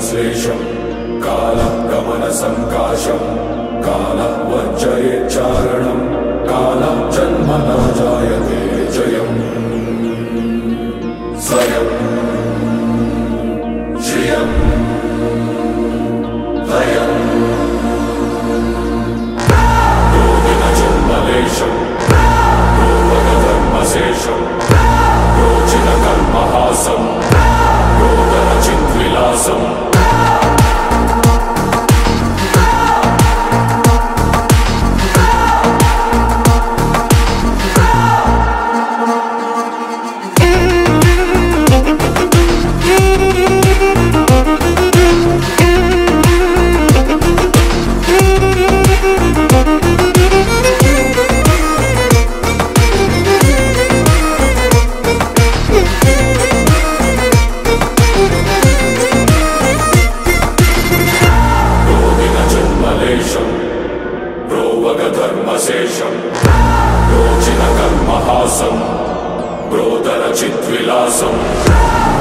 संश्लेषं कालगमनसङ्काशं कालवर्जयेच्चारणं कालं जन्म न जायते जयम् स्वयं श्रियं लयम् रोदिनजन्मलेशं रोगधर्मशेषं रोचिनकर्महासं रोदनचिद्विलासम् रोगधर्मशेषं रोचिनकर्महासं रोदनचिद्विलासम्